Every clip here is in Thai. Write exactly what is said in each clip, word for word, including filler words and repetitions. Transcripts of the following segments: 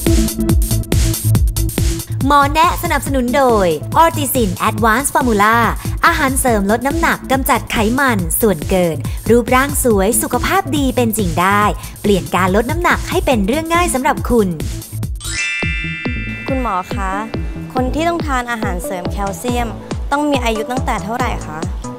หมอแนะสนับสนุนโดย Ortisin Advanced Formula อาหารเสริมลดน้ำหนักกำจัดไขมันส่วนเกินรูปร่างสวยสุขภาพดีเป็นจริงได้เปลี่ยนการลดน้ำหนักให้เป็นเรื่องง่ายสำหรับคุณคุณหมอคะคนที่ต้องทานอาหารเสริมแคลเซียมต้องมีอายุตั้งแต่เท่าไหร่คะ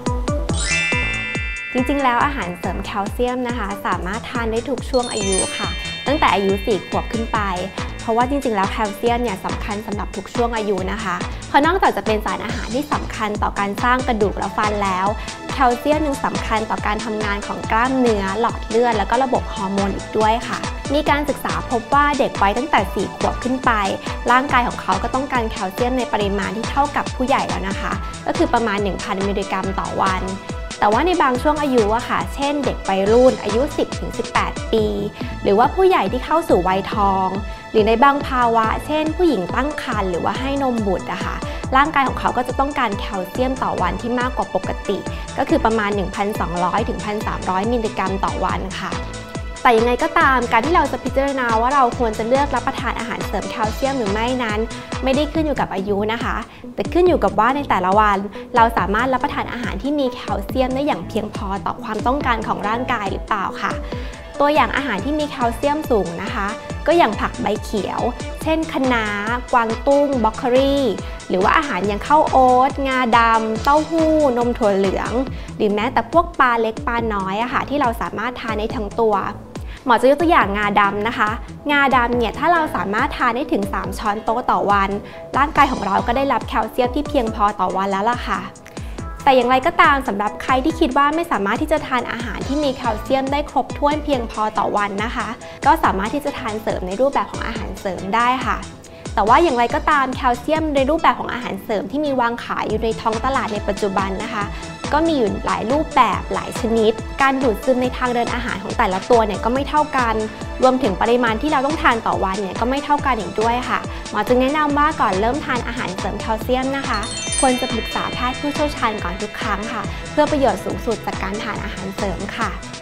จริงๆแล้วอาหารเสริมแคลเซียมนะคะสามารถทานได้ทุกช่วงอายุค่ะตั้งแต่อายุสี่ขวบขึ้นไปเพราะว่าจริงๆแล้วแคลเซียมเนี่ยสำคัญสำหรับทุกช่วงอายุนะคะเพราะนอกจากจะเป็นสารอาหารที่สำคัญต่อการสร้างกระดูกและฟันแล้วแคลเซียมยังสำคัญต่อการทำงานของกล้ามเนื้อหลอดเลือดแล้วก็ระบบฮอร์โมนอีกด้วยค่ะมีการศึกษาพบว่าเด็กวัยตั้งแต่สี่ขวบขึ้นไปร่างกายของเขาก็ต้องการแคลเซียมในปริมาณที่เท่ากับผู้ใหญ่แล้วนะคะก็คือประมาณ หนึ่งพัน มิลลิกรัมต่อวันแต่ว่าในบางช่วงอายุอะค่ะเช่นเด็กวัยรุ่นอายุ สิบถึงสิบแปด ปีหรือว่าผู้ใหญ่ที่เข้าสู่วัยทองหรือในบางภาวะเช่นผู้หญิงตั้งครรภ์หรือว่าให้นมบุตรอะค่ะร่างกายของเขาก็จะต้องการแคลเซียมต่อวันที่มากกว่าปกติก็คือประมาณ หนึ่งพันสองร้อย ถึง หนึ่งพันสามร้อย มิลลิกรัมต่อวันค่ะแต่ยังไงก็ตามการที่เราจะพิจารณาว่าเราควรจะเลือกรับประทานอาหารเสริมแคลเซียมหรือไม่นั้นไม่ได้ขึ้นอยู่กับอายุนะคะแต่ขึ้นอยู่กับว่าในแต่ละวันเราสามารถรับประทานอาหารที่มีแคลเซียมได้อย่างเพียงพอต่อความต้องการของร่างกายหรือเปล่าค่ะตัวอย่างอาหารที่มีแคลเซียมสูงนะคะก็อย่างผักใบเขียวเช่นคะน้ากวางตุ้งบรอกโคลีหรือว่าอาหารอย่างข้าวโอ๊ตงาดำเต้าหู้นมถั่วเหลืองหรือแม้แต่พวกปลาเล็กปลาน้อยอะค่ะที่เราสามารถทานได้ทั้งตัวหมอจะยกตัวอย่างงาดำนะคะงาดำเนี่ยถ้าเราสามารถทานได้ถึงสามช้อนโต๊ะต่อวันร่างกายของเราก็ได้รับแคลเซียมที่เพียงพอต่อวันแล้วล่ะค่ะแต่อย่างไรก็ตามสำหรับใครที่คิดว่าไม่สามารถที่จะทานอาหารที่มีแคลเซียมได้ครบถ้วนเพียงพอต่อวันนะคะก็สามารถที่จะทานเสริมในรูปแบบของอาหารเสริมได้ค่ะแต่ว่าอย่างไรก็ตามแคลเซียมในรูปแบบของอาหารเสริมที่มีวางขายอยู่ในท้องตลาดในปัจจุบันนะคะก็มีอยู่หลายรูปแบบหลายชนิดการดูดซึมในทางเดินอาหารของแต่ละตัวเนี่ยก็ไม่เท่ากันรวมถึงปริมาณที่เราต้องทานต่อวันเนี่ยก็ไม่เท่ากันอีกด้วยค่ะหมอจึงแนะนำว่าก่อนเริ่มทานอาหารเสริมแคลเซียมนะคะควรจะปรึกษาแพทย์ผู้เชี่ยวชาญก่อนทุกครั้งค่ะเพื่อประโยชน์สูงสุดจากการทานอาหารเสริมค่ะ